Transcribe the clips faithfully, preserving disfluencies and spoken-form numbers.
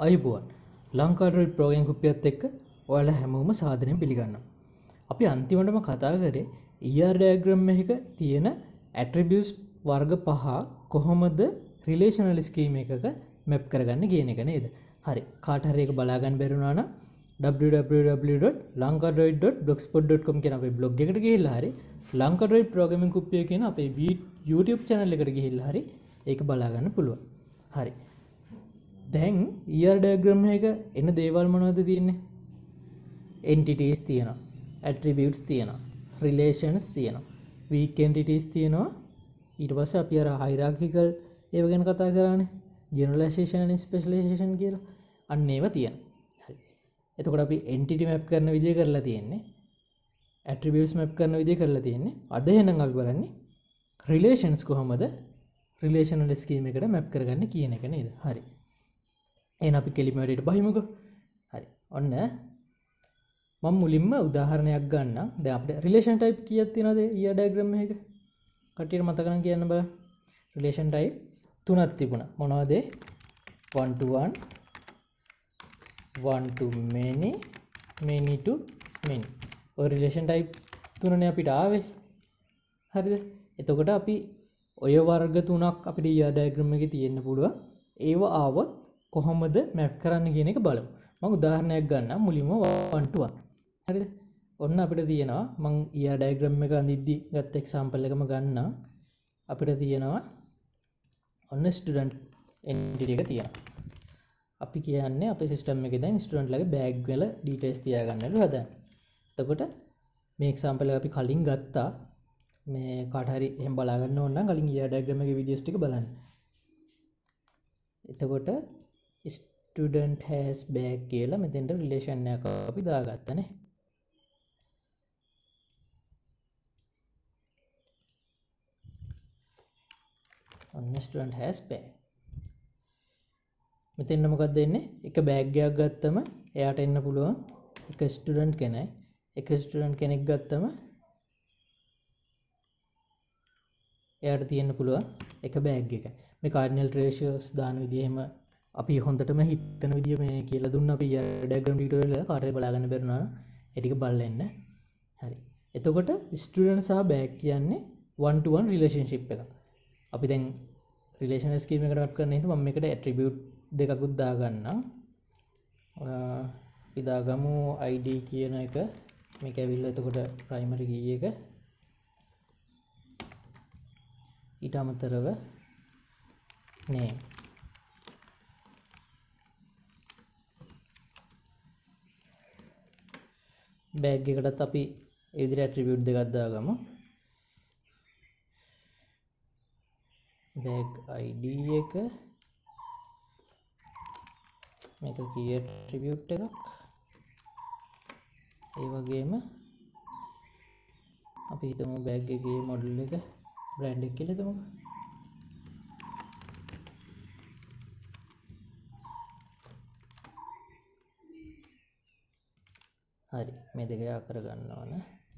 අයිබෝන් ලංකාඩරොයිඩ් ප්‍රෝග්‍රෑම් කුප්පියත් එක්ක ඔයාලා හැමෝම සාදරයෙන් පිළිගන්නවා. අපි අන්තිමටම කතා කරේ E R diagram එකක තියෙන attributes වර්ග පහ කොහොමද relational scheme එකක map කරගන්න කියන එක නේද? හරි. කාට හරි ඒක බලා ගන්න බැරුණා නම් w w w dot lankadroid dot blogspot dot com කියන අපේ blog එකට ගිහිල්ලා හරි ලංකාඩරොයිඩ් ප්‍රෝග්‍රෑමින් කුප්පිය කියන අපේ YouTube channel එකට ගිහිල්ලා හරි ඒක බලා ගන්න පුළුවන්. හරි. දැන් E R diagram එක එන දේවල් මොනවද තියෙන්නේ? entities තියෙනවා, attributes තියෙනවා, relations තියෙනවා, weak entities තියෙනවා. ඊට පස්සේ අපි අර hierarchical ඒව ගැන කතා කරානේ. generalization and specialization කියලා. අන්න ඒවා තියෙනවා. හරි. එතකොට අපි entity map කරන විදිය කරලා තියෙන්නේ. attributes map කරන විදිය කරලා තියෙන්නේ. අද එහෙනම් අපි බලන්නේ relations කොහොමද relational scheme එකට map කරගන්නේ කියන එක නේද? හරි. එහෙනම් අපි කෙලිම වැඩේට බහිමුකෝ. හරි. ඔන්න මම මුලින්ම උදාහරණයක් ගන්නම්. දැන් අපිට relation type කීයක් තියෙනවද E R diagram එකක? කටියට මතක නම් කියන්න බලන්න. relation type තුනක් තිබුණා. මොනවද? one to one, one to many, many to many. ඔය relation type තුනනේ අපිට ආවේ. හරිද? එතකොට අපි ඔය වර්ග තුනක් අපිට E R diagram එකේ තියෙන්න පුළුවන්. ඒව ආවොත් කොහොමද map කරන්න කියන එක බලමු. මම උදාහරණයක් ගන්නම් මුලින්ම one to one. හරිද? ඔන්න අපිට තියෙනවා මම E R diagram එක අඳිද්දි ගත්ත example එකම ගන්නම්. අපිට තියෙනවා ඔන්න student entity එක තියෙනවා. අපි කියන්නේ අපේ system එකේ දැන් student ලගේ bag වල details තියාගන්නලු හදන්නේ. එතකොට මේ example එක අපි කලින් ගත්තා. මේ කාට හරි එහෙම බලා ගන්න ඕන නම් කලින් E R diagram එකේ videos ටික බලන්න. එතකොට student has bag කියලා මෙතෙන්ට relation එකක් අපි දාගත්තා නේ. ඔන්න student has bag. මෙතෙන්ට මොකක්ද දෙන්නේ? එක bag එකක් ගත්තම එයාට එන්න පුළුවන් එක student කෙනෙක්. එක student කෙනෙක් ගත්තම එයාට තියෙන්න පුළුවන් එක bag එක. මේ cardinal ratios දාන විදිහ එහෙම අපි හොඳටම හිතන විදිය මේ කියලා දුන්න අපි diagram tutorial එක කාටද බලා ගන්න බැරුණා නම් ඒ ටික බලලා එන්න. හරි. එතකොට student සහ bag කියන්නේ one to one relationship එකක්. අපි දැන් relational scheme එකට map කරන්න හිතුවා මම මේකට attribute දෙකකුත් දාගන්නම්. අපි දාගමු I D කියන එක. මේක ඇවිල්ලා එතකොට primary key එක. ඊට අමතරව name. bag එකටත් අපි ඒ විදිහට attribute දෙකක් දාගමු. bag I D එක මේක key attribute එකක්. ඒ වගේම අපි හිතමු bag එකේ model එක brand එක කියලා හිතමුකෝ. හරි මේ දෙක යා කර ගන්න ඕන.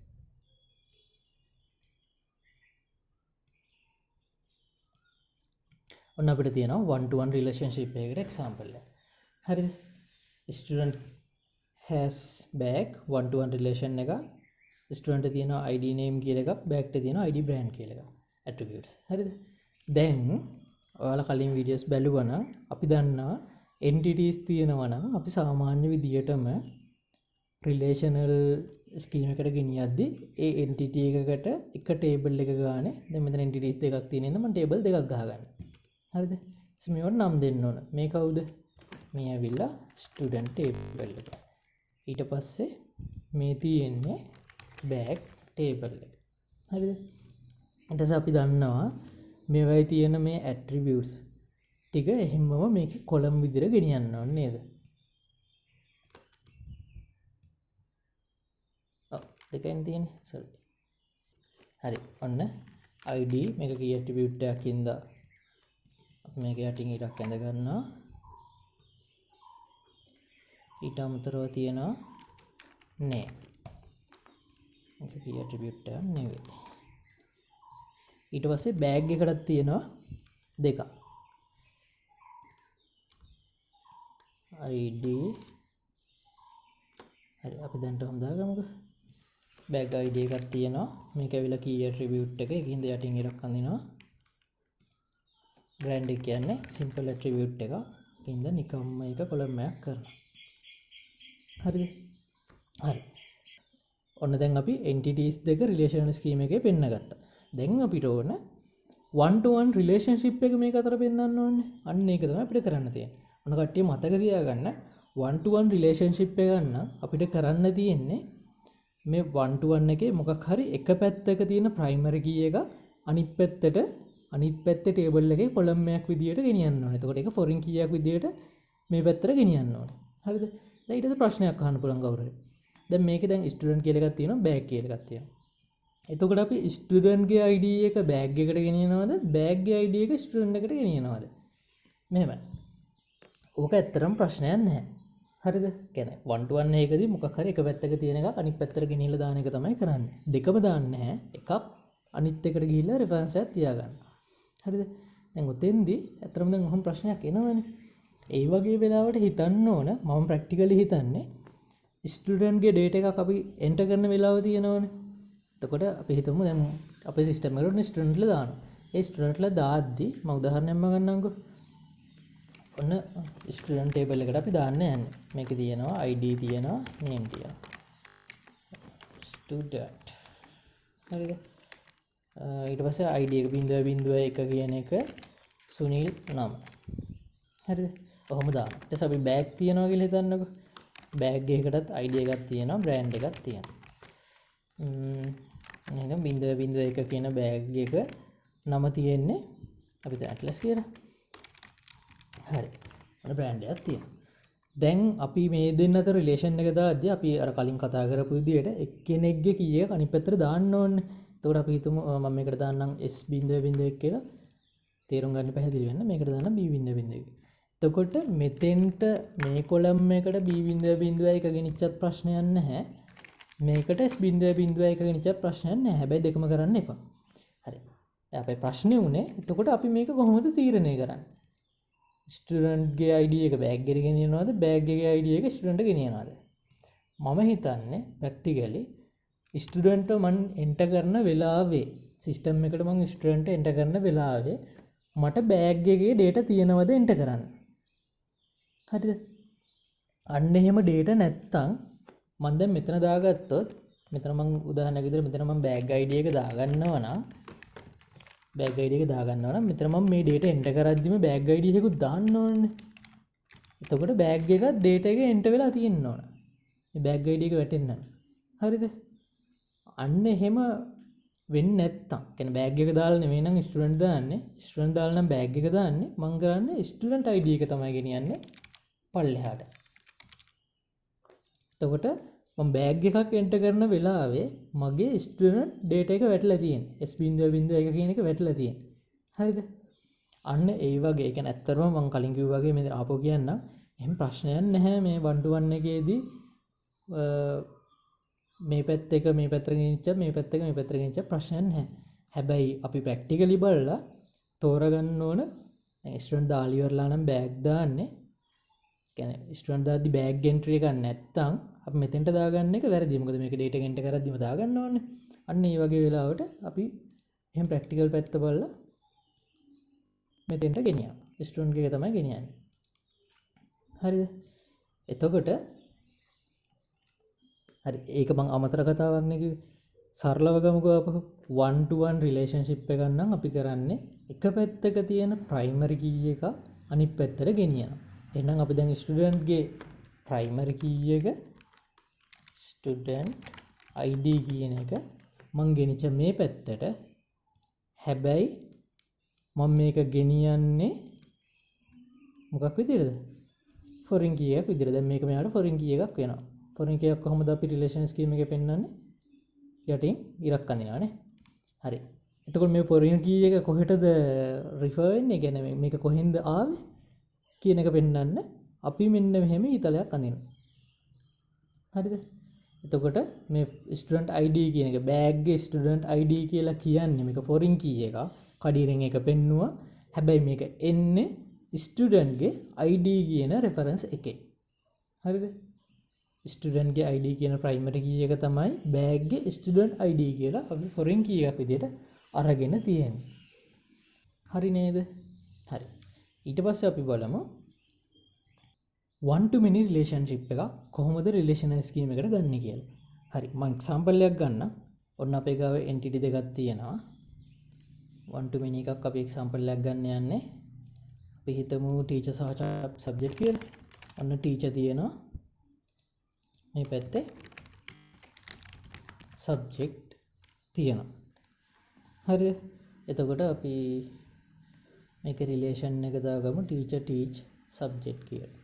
ඔන්න අපිට තියෙනවා one to one relationship එකකට example එක. හරිද? student has bag one to one relation එක. student එක තියෙනවා I D name කියලා එකක්, bag එක තියෙනවා I D brand කියලා එකක්. attributes. හරිද? දැන් ඔයාලා කලින් videos බැලුවා නම් අපි දන්නවා entities තියෙනවා නම් අපි සාමාන්‍ය විදියටම relational scheme එකට ගෙනියද්දි ඒ entity එකකට එක table එක ගානේ දැන් මෙතන entities දෙකක් තියෙන ඉඳන් මම table දෙකක් ගහගන්නවා. හරිද? ඉතින් මේවට නම් දෙන්න ඕන. මේ කවුද? මේ ඇවිල්ලා student table එක. ඊට පස්සේ මේ තියෙන්නේ bag table එක. හරිද? ඊට පස්සේ අපි දන්නවා මේවයි තියෙන මේ attributes ටික එහෙමම මේකේ column විදිහට ගෙනියන්න ඕනේ නේද? දෙකෙන් තියෙන්නේ sorry. හරි. ඔන්න I D මේක key attribute එකක් ඉඳලා අපි මේක යටින් ඉරක් ඇඳ ගන්නවා. ඊට අමතරව තියෙනවා name. මේක key attribute එකක් නෙවෙයි. ඊට පස්සේ bag එකකට තියෙනවා දෙකක්. id හරි අපි දැන් ටම් දාගමුකෝ bag id එකක් තියෙනවා මේක ඇවිල්ලා key attribute එක ඒකින්ද යටින් ඉරක් අඳිනවා brand එක කියන්නේ simple attribute එකක් ඒකින්ද නිකම්ම එක column එකක් කරනවා හරිද හරි ඔන්න දැන් අපි entities දෙක relation scheme එකේ පෙන්න ගත්තා දැන් අපිට ඕන one to one relationship එක මේක අතර පෙන්වන්න ඕනේ අන්න ඒක තමයි අපිට කරන්න තියෙන්නේ ඔන්න කට්ටිය මතක තියාගන්න one to one relationship එක ගන්න අපිට කරන්න තියෙන්නේ මේ one to one එකේ මොකක් හරි එක පැත්තක තියෙන primary key එක අනිත් පැත්තට අනිත් පැත්තේ table එකේ column එකක් විදියට ගෙනියන්න ඕනේ. එතකොට ඒක foreign key එකක් විදියට මේ පැත්තට ගෙනියන්න ඕනේ. හරිද? දැන් ඊට පස්සේ ප්‍රශ්නයක් අහන්න පුළුවන් කවුරු හරි. දැන් මේකේ දැන් student කියලා එකක් තියෙනවා bag කියලා එකක් තියෙනවා. එතකොට අපි student ගේ id එක bag එකට ගෙනියනවද? bag ගේ id එක student එකට ගෙනියනවද? මෙහෙමයි. ඕක ඇත්තටම ප්‍රශ්නයක් නැහැ. හරිද? කියන්නේ one to one එකදී මොකක් හරි එක පැත්තක තියෙන එකක් අනිත් පැත්තට ගෙනියලා දාන එක තමයි කරන්නේ. දෙකම දාන්නේ නැහැ. එකක් අනිත් එකට ගිහිල්ලා reference එකක් තියාගන්න. හරිද? දැන් උතෙන්දී ඇත්තටම දැන් ඔහොම ප්‍රශ්නයක් එනවනේ. ඒ වගේ වෙලාවට හිතන්න ඕන මම ප්‍රැක්ටිකලි හිතන්නේ ස්ටුඩන්ට් ගේ data එකක් අපි enter කරන වෙලාව තියෙනවනේ. එතකොට අපි හිතමු දැන් අපේ system එකට ස්ටුඩන්ට් ලා දානවා. ඒ ස්ටුඩන්ට් ලා දාද්දි මම උදාහරණයක් ගන්නම්කෝ. ඔන්න ස්ටුඩන්ට් ටේබල් එකට අපි දාන්න යන්නේ. මේකේ තියෙනවා id තියෙනවා name තියෙනවා. ස්ටුඩන්ට්. හරිද? ඊට පස්සේ id එක බිංදුව බිංදුව එක කියන එක සුනිල් නම. හරිද? ඔහොම දාන්න. ඊට පස්සේ අපි bag තියනවා කියලා හිතන්නකෝ. bag එකකටත් id එකක් තියෙනවා brand එකක් තියෙනවා. ම්ම් නේද බිංදුව බිංදුව එක කියන bag එක නම තියෙන්නේ අපි දැන් atlas කියලා. හරි. ඔන්න brand එකක් තියෙනවා. දැන් අපි මේ දෙන්න අතර රිලේෂන් එක දාද්දී අපි අර කලින් කතා කරපු විදිහට එක්කෙනෙක්ගේ කී එක අනිත් පැත්තට දාන්න ඕනේ. එතකොට අපි හිතමු මම මේකට දාන්නම් s බිංදුව බිංදුව එක කියලා. තේරුම් ගන්න පැහැදිලි වෙන්න මේකට දාන්න b බිංදුව බිංදුව එක. එතකොට මෙතෙන්ට මේ කොලම් එකට b බිංදුව බිංදුව එක ගෙනිච්චත් ප්‍රශ්නයක් නැහැ. මේකට s බිංදුව බිංදුව එක ගෙනිච්චත් ප්‍රශ්නයක් නැහැ. හැබැයි දෙකම කරන්න එපා. හරි. දැන් අපේ ප්‍රශ්නේ උනේ එතකොට අපි මේක කොහොමද තීරණය කරන්නේ? ස්ටුඩන්ට් ගේ id එක බෑග් එකට ගෙනියනවද බෑග් එකේ id එක ස්ටුඩන්ට් ගෙනියනවද මම හිතන්නේ ප්‍රැක්ටිකලි ස්ටුඩන්ට් මන් එන්ටර් කරන වෙලාවේ සිස්ටම් එකට මම ස්ටුඩන්ට් එන්ටර් කරන වෙලාවේ මට බෑග් එකේ data තියෙනවද එන්ටර් කරන්න හරිද අන්න එහෙම data නැත්තම් මම දැන් මෙතන දාගත්තොත් මෙතන මම උදාහරණයක් විදිහට මෙතන මම බෑග් id එක දාගන්නවා නම් bag id එක දාගන්නවා නම් මෙතන මම මේ data enter කරද්දිම bag id එකකුත් දාන්න ඕනේ. එතකොට bag එකක data එක enter වෙලා තියෙන්න ඕන. මේ bag id එක වැටෙන්න. හරිද? අන්න එහෙම වෙන්නේ නැත්තම් කියන්නේ bag එක දාලා නෙවෙයි නම් student දාන්නේ. student දාලා නම් bag එක දාන්නේ. මම කරන්නේ student id එක තමයි ගෙනියන්නේ පල්ලෙහාට. එතකොට මම බෑග් එකක් එන්ටර් කරන වෙලාවේ මගේ ස්ටුඩන්ට් data එක වැටලා තියෙන්නේ. s බිංදුව බිංදුව එක කියන එක වැටලා තියෙන්නේ. හරිද? අන්න ඒ වගේ. ඒ කියන්නේ ඇත්තටම මම කලින් කිව්වා වගේ මේ ආපහු කියන්නම්. එහෙම ප්‍රශ්නයක් නැහැ මේ one to one එකේදී මේ පැත්ත එක මේ පැත්තට ගෙනිච්ච මේ පැත්ත එක මේ පැත්තට ගෙනිච්ච ප්‍රශ්නයක් නැහැ. හැබැයි අපි ප්‍රැක්ටිකලි බලලා තෝරගන්න ඕන දැන් ස්ටුඩන්ට් දාලා ඉවරලා නම් බෑග් දාන්නේ. කියන්නේ ස්ටුඩන්ට් දාද්දි බෑග් එන්ට්‍රි එකක් නැත්තම් අපි මෙතෙන්ට දාගන්න එක වැරදි. මොකද මේක data එක enter කරද්දිම දාගන්න ඕනේ. අන්න ඒ වගේ වෙලාවට අපි එහෙම ප්‍රැක්ටිකල් පැත්ත බලලා මෙතෙන්ට ගෙනියනවා. ස්ටුඩන්ට් එක තමයි ගෙනියන්නේ. හරිද? එතකොට හරි ඒක මම අමතර කතාවක් නේ කිව්වේ. සරලව ගමුකෝ අපහු one to one relationship එකක් නම් අපි කරන්නේ එක පැත්තක තියෙන primary key එක අනිත් පැත්තට ගෙනියනවා. එහෙනම් අපි දැන් ස්ටුඩන්ට් ගේ primary key එක student id කියන එක මං ගෙනිච්ච මේ පැත්තට හැබැයි මම මේක ගෙනියන්නේ මොකක් විදිහටද foreign key එකක් විදිහට. දැන් මේක මෙයාට foreign key එකක් වෙනවා. foreign key එකක් කොහොමද අපි relation scheme එකේ පෙන්නන්නේ? යටින් ඉරක් අඳිනවානේ. හරි. එතකොට මේ foreign key එක කොහෙටද refer වෙන්නේ? කියන්නේ මේක කොහෙන්ද ආවේ කියන එක පෙන්වන්න අපි මෙන්න මෙහෙම ඊතලයක් අඳිනවා. හරිද? එතකොට මේ ස්ටුඩන්ට් id කියන එක බෑග් ගේ ස්ටුඩන්ට් id කියලා කියන්නේ මේක foreign key එක. කඩිරෙන් එක පෙන්නුවා. හැබැයි මේක එන්නේ ස්ටුඩන්ට්ගේ I D කියන රෙෆරන්ස් එකේ. හරිද? ස්ටුඩන්ට්ගේ I D කියන ප්‍රයිමරි කී එක තමයි බෑග්ගේ ස්ටුඩන්ට් I D කියලා අපි ෆොරින් කී එකක් විදිහට අරගෙන තියෙන්නේ. හරි නේද? හරි. ඊට පස්සේ අපි බලමු one to many relationship එක කොහොමද relational scheme එකට ගන්න කියලා. හරි. මම example එකක් ගන්නම්. ඔන්න අපේ ගාව entity දෙකක් තියෙනවා. one to many එකක් අපි example එකක් ගන්න යන්නේ. අපි හිතමු teacher සහ subject කියලා. ඔන්න teacher තියෙනවා. මේ පැත්තේ subject තියෙනවා. හරිද? එතකොට අපි මේක රිලේෂන් එක දාගමු teacher teach subject කියලා.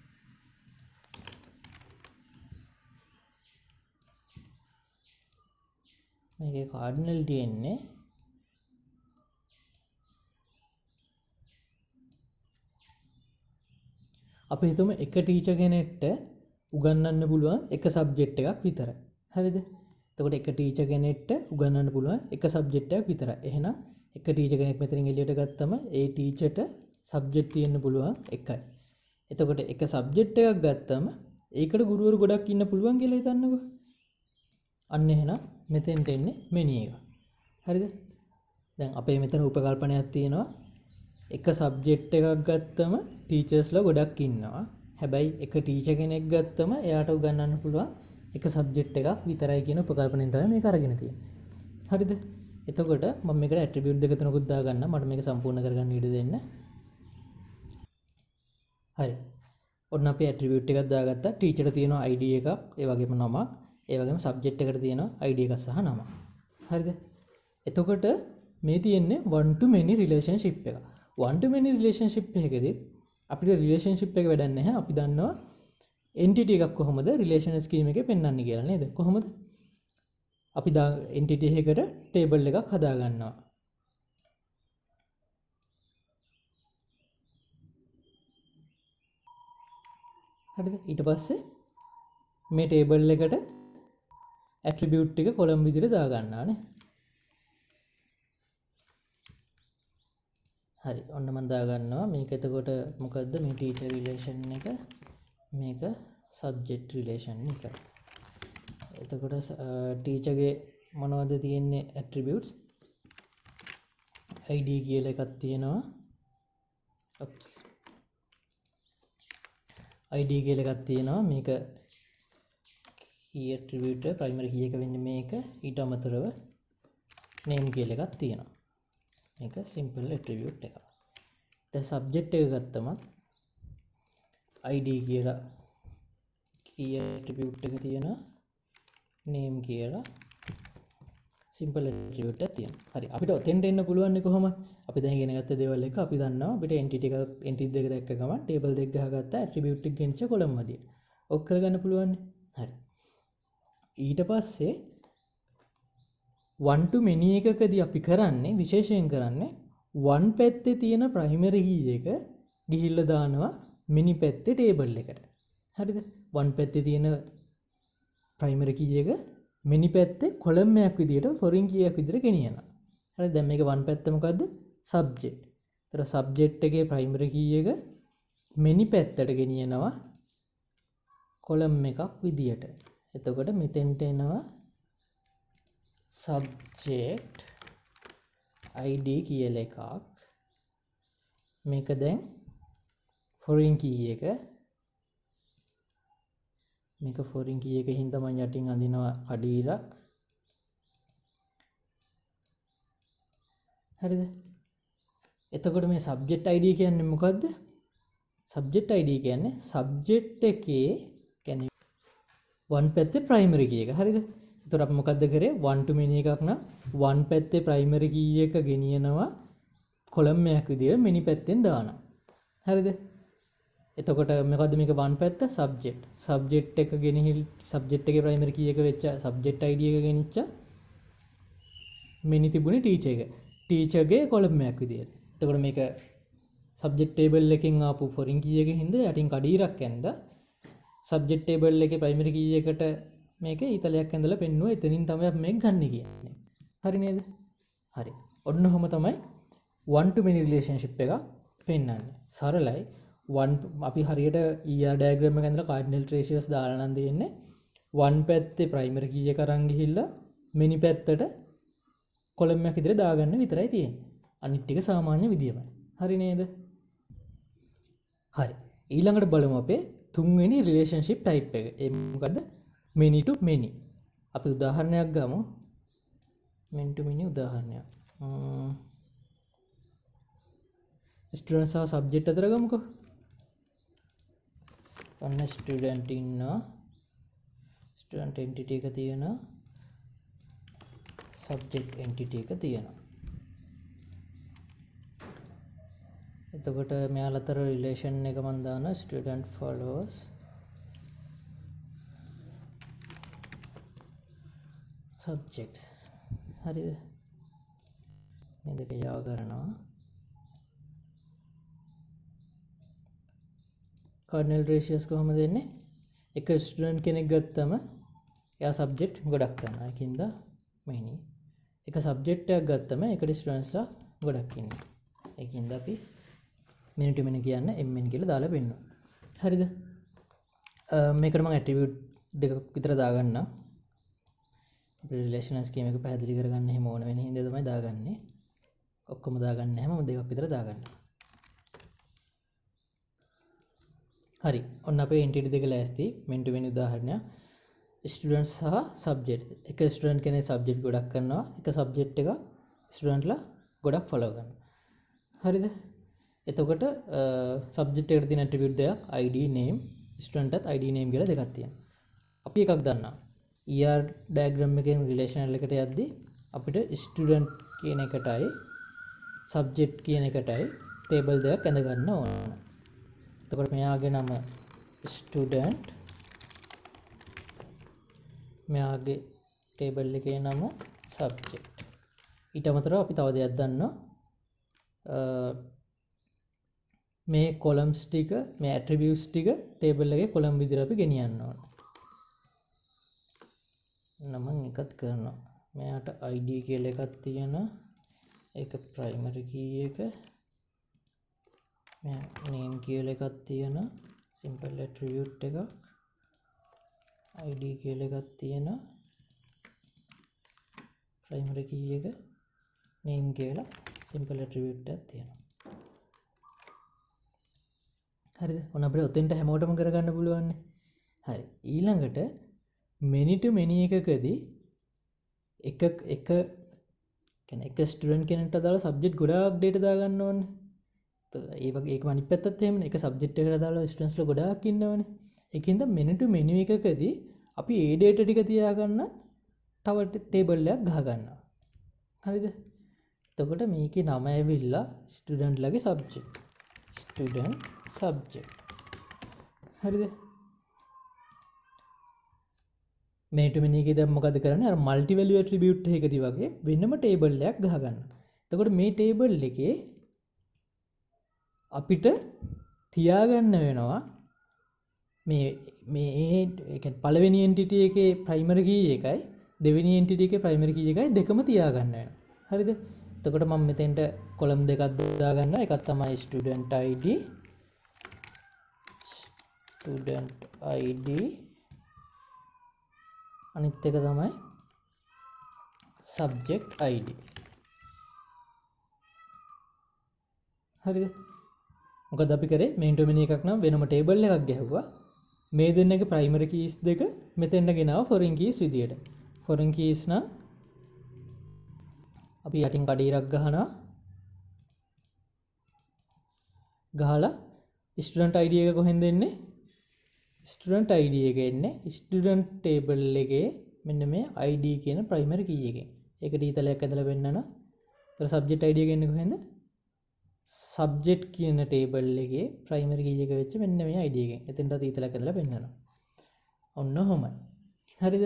මේකේ කාඩිනල් තියෙන්නේ අපි හිතමු එක ටීචර් කෙනෙක්ට උගන්වන්න පුළුවන් එක සබ්ජෙක්ට් එකක් විතරයි. හරිද? එතකොට එක ටීචර් කෙනෙක්ට උගන්වන්න පුළුවන් එක සබ්ජෙක්ට් එකක් විතරයි. එහෙනම් එක ටීචර් කෙනෙක් මෙතනින් එළියට ගත්තම ඒ ටීචර්ට සබ්ජෙක්ට් තියෙන්න පුළුවන් එකයි. එතකොට එක සබ්ජෙක්ට් එකක් ගත්තම ඒකට ගුරුවරු ගොඩක් ඉන්න පුළුවන් කියලා හිතන්නකෝ. අන්න එහෙනම් මෙතෙන්ට එන්නේ මෙනි එක. හරිද? දැන් අපේ මෙතන උපකල්පනයක් තියෙනවා. එක සබ්ජෙක්ට් එකක් ගත්තම ටීචර්ස්ලා ගොඩක් ඉන්නවා. හැබැයි එක ටීචර් කෙනෙක් ගත්තම එයාට උගන්වන්න පුළුවන් එක සබ්ජෙක්ට් එකක් විතරයි කියන උපකල්පනයෙන් තමයි මේක අරගෙන තියෙන්නේ. හරිද? එතකොට මම මේකට ඇට්‍රිබියුට් දෙක තුනකුත් දාගන්න. මට මේක සම්පූර්ණ කරගන්න ඉඩ දෙන්න. හරි. ඔන්න අපි ඇට්‍රිබියුට් එකක් දාගත්තා. ටීචර්ට තියෙනවා I D එකක්, ඒ වගේම නමක්, ඒ වගේම සබ්ජෙක්ට් එකට තියෙනවා I D එකක් සහ නමක්. හරිද? එතකොට මේ තියෙන්නේ one to many relationship එක. one to many relationship එකකදී අපිට relationship එක වැඩක් නැහැ. අපි දන්නවා entity එකක් කොහොමද relational scheme එකේ පෙන්වන්නේ කියලා නේද? කොහොමද? අපි දා entity එකකට table එකක් හදා ගන්නවා. හරිද? ඊට පස්සේ මේ table එකට attribute එක column විදිහට දා ගන්නවා නේ. හරි. ඔන්න මම දා ගන්නවා. මේක එතකොට මොකද්ද මේ teacher relation එක, මේක subject relation එක. එතකොට teacher ගේ මොනවද තියෙන්නේ attributes? I D කියලා එකක් තියෙනවා. oops I D කියලා එකක් තියෙනවා. මේක key attribute primary key එක වෙන්නේ මේක. ඊට අමතරව name කියලා එකක් තියෙනවා. මේක simple attribute එකක්. දැන් subject එක ගත්තම I D කියලා key attribute එක තියෙනවා. name කියලා simple attribute එකක් තියෙනවා. හරි. අපිට ඔතෙන්ට එන්න පුළුවන් නේ කොහොමද? අපි දැන් ඉගෙන ගත්ත දේවල් එක අපි දන්නවා. අපිට entity එක entity දෙක දැක්ක ගමන් table දෙක ගහගත්තා attribute එක ගෙනිච්ච column වදියට. ඔක් කරගන්න පුළුවන් නේ. හරි. ඊට පස්සේ one to many එකකදී අපි කරන්නේ විශේෂයෙන් කරන්නේ one පැත්තේ තියෙන primary key එක ගිහිල්ලා දානවා many පැත්තේ table එකට. හරිද? one පැත්තේ තියෙන primary key එක many පැත්තේ column එකක් විදියට foreign key එකක් විදියට ගෙනියනවා. හරිද? දැන් මේක one පැත්ත මොකද්ද? subject. ඒතර subject එකේ primary key එක many පැත්තට ගෙනියනවා column එකක් විදියට. එතකොට මෙතෙන්ට එනවා subject I D කියලා එකක්. මේක දැන් foreign key එක. මේක foreign key එකකින් තමයි යටින් අඳිනවා අඩීරක්. හරිද? එතකොට මේ subject I D කියන්නේ මොකද්ද? subject I D කියන්නේ subject එකේ කියන්නේ one පැත්තේ primary key එක. හරිද? එතකොට අපි මොකද්ද කරේ? one to many එකක් නම් one පැත්තේ primary key එක ගෙනියනවා column එකක් විදියට many පැත්තෙන් දානවා. හරිද? එතකොට මොකද්ද මේක one පැත්ත subject. subject එක ගෙනහිල් subject එකේ primary key එක වෙච්ච subject I D එක ගෙනිච්ච many තිබුණේ teacher එක. teacher ගේ column එකක් විදියට. එතකොට මේක subject table එකකින් ආපු foreign key එකකින් හින්දා යටින් කඩීරක් ඇඳලා subject table එකේ primary key එකට මේක ඊතලයක් ඇඳලා පෙන්නුවා. එතනින් තමයි අපි මේක ගන්න කියන්නේ. හරි නේද? හරි. ඔන්න ඔහොම තමයි one to many relationship එක පෙන්වන්නේ. සරලයි. one අපි හරියට E R diagram එක ඇඳලා cardinal ratios දාලා නම් දෙන්නේ one පැත්තේ primary key එක අරන් ගිහිල්ලා many පැත්තට column එකක් විතර දාගන්න විතරයි තියෙන්නේ. අනිත් ටික සාමාන්‍ය විදියමයි. හරි නේද? හරි. ඊළඟට බලමු අපේ තුන්වෙනි relationship type එක. ඒ මොකද්ද? many to many. අපි උදාහරණයක් ගමු. many to many උදාහරණයක්. ස්ටුඩන්ට් සහ සබ්ජෙක්ට් අතර ගමුකෝ. ඔන්න ස්ටුඩන්ට් ඉන්නවා. ස්ටුඩන්ට් එන්ටිටි එක තියෙනවා. සබ්ජෙක්ට් එන්ටිටි එක තියෙනවා. එතකොට මෙයාලා අතර රිලේෂන් එක මම දානවා ස්ටුඩන්ට් follows subjects. හරිද? මේ දෙක යාව කරනවා. cardinal ratios කොහොමද දෙන්නේ? එක ස්ටුඩන්ට් කෙනෙක් ගත්තම එයා සබ්ජෙක්ට් ගොඩක් ගන්නවා. ඒකින්ද many. එක සබ්ජෙක්ට් එකක් ගත්තම එකට ස්ටුඩන්ට්ස්ලා ගොඩක් ඉන්නවා. ඒකින්ද අපි many to many කියන්නේ mn කියලා දාලා පෙන්නනවා. හරිද? මේකට මම ඇට්‍රිබියුට් දෙකක් විතර දාගන්නම්. රිලේෂනල් ස්කීම් එක පැහැදිලි කරගන්න එහෙම ඕන වෙන හින්දා තමයි දාගන්නේ. ඔක්කොම දාගන්නේ නැහැ මම දෙකක් විතර දාගන්නවා. හරි. ඔන්න අපේ එන්ටිටි දෙක ලෑස්ති. many to many උදාහරණයක්. ස්ටුඩන්ට් සහ සබ්ජෙක්ට්. එක ස්ටුඩන්ට් කෙනෙක් සබ්ජෙක්ට් ගොඩක් කරනවා. එක සබ්ජෙක්ට් එක ස්ටුඩන්ට්ලා ගොඩක් ෆලෝ කරනවා. හරිද? එතකොට සබ්ජෙක්ට් එකට තියෙන ඇට්‍රිබියුට් දෙකක් id name ස්ටුඩන්ට්ටත් id name කියලා දෙකක් තියෙනවා. අපි එකක් දන්නවා. E R diagram එකෙන් relational එකට යද්දී අපිට ස්ටුඩන්ට් කියන එකටයි සබ්ජෙක්ට් කියන එකටයි ටේබල් දෙකක් ඇඳ ගන්න ඕන. එතකොට මෙයාගේ නම ස්ටුඩන්ට් මෙයාගේ ටේබල් එකේ නම සබ්ජෙක්ට්. ඊට අමතරව අපි තව දෙයක් දන්නවා. මේ කොලම්ස් ටික මේ ඇට්‍රිබියුට්ස් ටික ටේබල් එකේ කොලම් විදිහට අපි ගෙනියන්න ඕන. නම එකත් කරනවා. මෙයාට id කියලා එකක් තියෙනවා. ඒක primary key එක. මෙයා name කියලා එකක් තියෙනවා. simple attribute එකක්. id කියලා එකක් තියෙනවා. primary key එක name කියලා simple attribute එකක් තියෙනවා. හරිද? ඔන්න අපිට ඔතෙන්ට හැමෝටම කරගන්න පුළුවන් නේ. හරි. ඊළඟට many to many එකකදී එක එක කියන්නේ එක ස්ටුඩන්ට් කෙනෙක්ට දාලා සබ්ජෙක්ට් ගොඩාක් data දාගන්න ඕනේ. ඒ වගේ ඒකම අනිත් පැත්තත් එහෙමනේ. එක සබ්ජෙක්ට් එකකට දාලා ස්ටුඩන්ට්ස්ලා ගොඩාක් ඉන්නවනේ. ඒකින්ද many to many එකකදී අපි ඒ data ටික තියාගන්න තව ටේබල් එකක් ගහ ගන්නවා. හරිද? එතකොට මේකේ නම ඇවිල්ලා ස්ටුඩන්ට්ලාගේ සබ්ජෙක්ට්. Student subject. හරිද? many to many එකේ දැන් මොකද කරන්නේ? අර multi value attribute එකකදී වගේ වෙනම ටේබල් එකක් ගහ ගන්න. එතකොට මේ ටේබල් එකේ අපිට තියාගන්න වෙනවා මේ මේ ඒ කියන්නේ පළවෙනි entity එකේ primary key එකයි දෙවෙනි entity එකේ primary key එකයි දෙකම තියාගන්න වෙනවා. හරිද? එතකොට මම මෙතෙන්ට column දෙකක් දාගන්නවා. එකක් තමයි student id student id අනිත් එක තමයි subject id. හරිද? මොකද අපි කරේ main to many එකක් නම් වෙනම table එකක් ගැහුවා. මේ දෙන්නගේ primary keys දෙක මෙතෙන්ට ගෙනාවා foreign keys විදියට. foreign keys නම් අපි යටින් කඩේරක් ගහනවා. ගහලා student id එක කොහෙන්ද එන්නේ? student id එක එන්නේ student table එකේ මෙන්න මේ id කියන primary key එකෙන්. ඒක ඩීතලයක් ඇදලා පෙන්නනවා. ඒතර subject id එක එන්නේ කොහෙන්ද? subject කියන table එකේ primary key එක වෙච්ච මෙන්න මේ id එකෙන්. එතෙන්ට ඩීතලයක් ඇදලා පෙන්නනවා. ඔන්න ඔහොමයි. හරිද?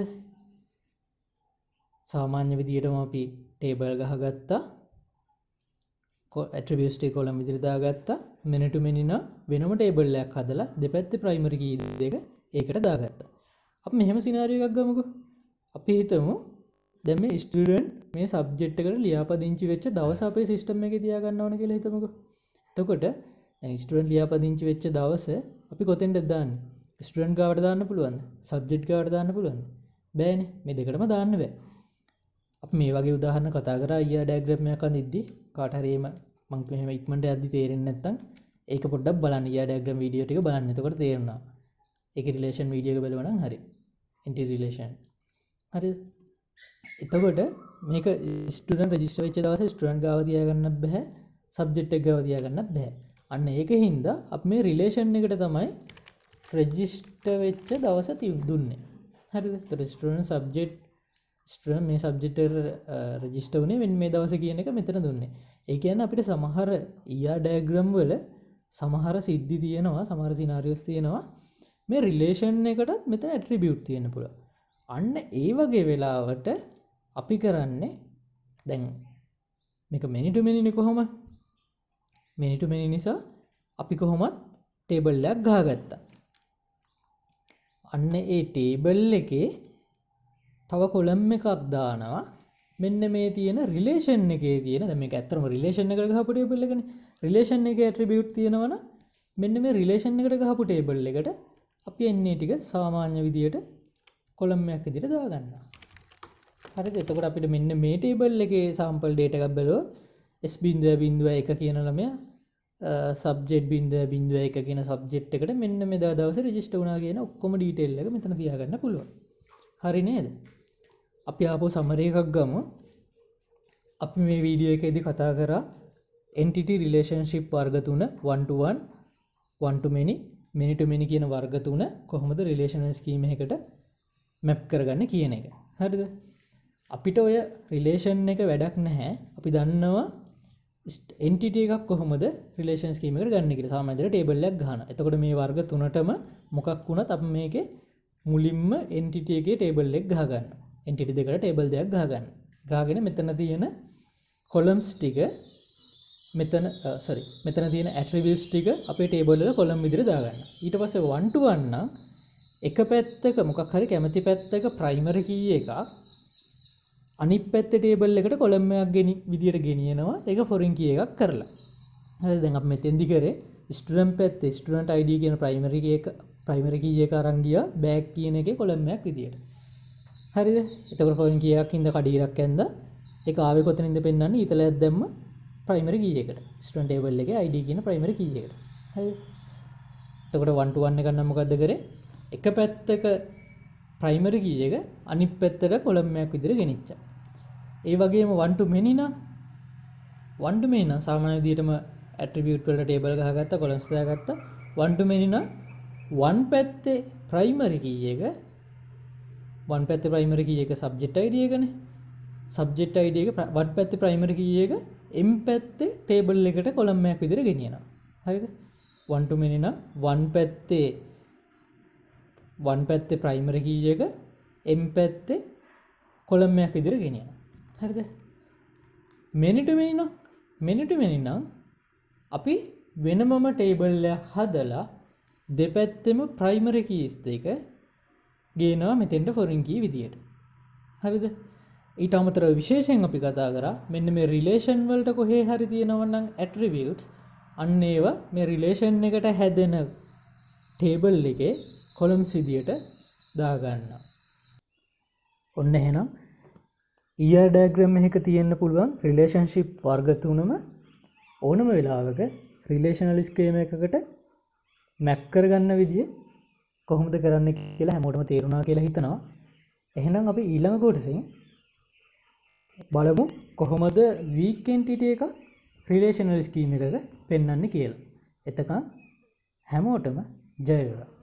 සාමාන්‍ය විදියටම අපි table ගහගත්තා. attributes ටික column විදිහට දාගත්තා. many to many නම් වෙනම table එකක් හදලා දෙපැත්තේ primary key දෙක ඒකට දාගත්තා. අපි මෙහෙම scenario එකක් ගමුකෝ. අපි හිතමු දැන් මේ student මේ subject එකට ලියාපදිංචි වෙච්ච දවස අපේ system එකේ තියා ගන්න ඕන කියලා හිතමුකෝ. එතකොට දැන් ස්ටුඩන්ට් ලියාපදිංචි වෙච්ච දවසේ අපි කොතෙන්ද දාන්නේ? ස්ටුඩන්ට් ගාවට දාන්න පුළුවන්ද? සබ්ජෙක්ට් ගාවට දාන්න පුළුවන්ද? බෑනේ. මේ දෙකටම දාන්න බෑ. අපි මේ වගේ උදාහරණ කතා කරා E R diagram එකක් අඳිද්දි කාට හරි එහෙම මම මෙහෙම ඉක්මනට යද්දි තේරෙන්නේ නැත්නම් ඒක පොඩ්ඩක් බලන්න E R diagram වීඩියෝ ටික බලන්න. එතකොට තේරෙනවා. ඒකේ රිලේෂන් වීඩියෝ එක බලුවා නම් හරි. ඉන්ටි රිලේෂන්. හරිද? එතකොට මේක ස්ටුඩන්ට් රෙජිස්ටර් වෙච්ච දවසේ ස්ටුඩන්ට් ගාව තියා ගන්නත් බෑ. සබ්ජෙක්ට් එක ගාව තියා ගන්නත් බෑ. අන්න ඒකින්ද අපි මේ රිලේෂන් එකට තමයි රෙජිස්ටර් වෙච්ච දවස දුන්නේ. හරිද? ඒතර ස්ටුඩන්ට් සබ්ජෙක්ට් ස්ටුඩන්ට් මේ සබ්ජෙක්ට් එක රෙජිස්ටර් වුණේ මෙන්න මේ දවසේ කියන එක මෙතන දුන්නේ. ඒ කියන්නේ අපිට සමහර E R diagram වල සමහර සිද්ධි තියෙනවා, සමහර සිනාරියෝස් තියෙනවා. මේ රිලේෂන් එකටත් මෙතන ඇට්‍රිබියුට් තියෙන්න පුළුවන්. අන්න ඒ වගේ වෙලාවට අපි කරන්නේ දැන් මේක many to many නේ කොහොමද? many to many නිසා අපි කොහොමත් ටේබල් එකක් ගහගත්තා. අන්න ඒ ටේබල් එකේ තව කොලම් එකක් දානවා. මෙන්න මේ තියෙන රිලේෂන් එකේ තියෙන දැන් මේක ඇත්තටම රිලේෂන් එකට ගහපු ටේබල් එකනේ. රිලේෂන් එකේ ඇට්‍රිබියුට් තියෙනවනම් මෙන්න මේ රිලේෂන් එකට ගහපු ටේබල් එකට අපි එන්නේ ටික සාමාන්‍ය විදියට කොලම් එකක් විදියට දාගන්නවා. හරිද? එතකොට අපිට මෙන්න මේ ටේබල් එකේ සාම්පල් ඩේටා එකක් බලුවොත් S බිංදුව බිංදුව එක කියන ළමයා සබ්ජෙක්ට් බිංදුව බිංදුව එක කියන සබ්ජෙක්ට් එකට මෙන්න මෙදා දවසේ රෙජිස්ටර් වුණා කියන ඔක්කොම ඩීටේල් එක මෙතන තියාගන්න පුළුවන්. හරි නේද? අපි ආපහු සමරි එකක් ගමු. අපි මේ වීඩියෝ එකේදී කතා කරා entity relationship වර්ග තුන one to one, one to many, many to many කියන වර්ග තුන කොහොමද relational scheme එකකට map කරගන්නේ කියන එක. හරිද? අපිට ඔය relation එක වැඩක් නැහැ. අපි දන්නවා entity එකක් කොහොමද relation scheme එකට ගන්න කියලා. සාමාන්‍ය විදිහට table එකක් ගහනවා. එතකොට මේ වර්ග තුනටම මොකක් වුණත් අපි මේකේ මුලින්ම entity එකේ table එක ගහ ගන්නවා. entity දෙකට table දෙකක් ගහ ගන්න. ගහගෙන මෙතන තියෙන columns ටික මෙතන sorry මෙතන තියෙන attributes ටික අපේ table වල column විදිහට දාගන්න. ඊට පස්සේ one to one නම් එක පැත්තක මොකක් හරි කැමති පැත්තක primary key එකක් අනිත් පැත්තේ table එකට column එකක් ගෙනි විදිහට ගෙනියනවා. ඒක foreign key එකක් කරලා. හරිද? දැන් අපි මෙතෙන්දි කරේ student පැත්තේ student I D කියන primary key එක primary key එක අරන් ගියා back කියන එකේ column එකක් විදිහට. හරිද? එතකොට foreign key එකක් ඉඳ කඩිරක් ඇඳ ඒක ආවේ කොතනින්ද පෙන්වන්නේ ඊතලයක් දැම්ම primary key එකට. student table එකේ I D කියන primary key එකට. හරිද? එතකොට one to one එක නම් මොකද්ද කරේ? එක පැත්තක primary key එක අනිත් පැත්තට column එකක් විදිහට ගෙනිච්චා. ඒ වගේම one to many නම් one to many නම් සාමාන්‍ය විදිහටම attribute වලට table ගහගත්තා columns දාගත්තා. one to many නම් one පැත්තේ primary key එක one පැත්තේ primary key එක subject I D එකනේ. subject I D එක one පැත්තේ primary key එක m පැත්තේ table එකට column එකක් විදිහට ගෙනියනවා. හරිද? one to many නම් one පැත්තේ one පැත්තේ primary key එක m පැත්තේ column එකක් විදිහට ගෙනියනවා. හරිද? many to many නම් many to many නම් අපි වෙනමම table එකක් හදලා දෙපැත්තෙම primary keys දෙක ගේනවා මෙතෙන්ට foreign key විදියට. හරිද? ඊට අමතරව විශේෂයෙන් අපි කතා කරා මෙන්න මේ relation වලට කොහේ හරි තියෙනවා නම් attributes අන්න ඒවා මේ relation එකට හැදෙන table එකේ columns විදියට දා ගන්නවා. ඔන්න එහෙනම් E R diagram එකක තියෙන්න පුළුවන් relationship වර්ග තුනම ඕනම වෙලාවක relational scheme එකකට map කරගන්න විදිය කොහොමද කරන්න කියලා හැමෝටම තේරුණා කියලා හිතනවා. එහෙනම් අපි ඊළඟ කොටසෙන් බලමු කොහොමද weak entity එක relational scheme එකක පෙන්වන්නේ කියලා. එතකන් හැමෝටම ජය වේවා.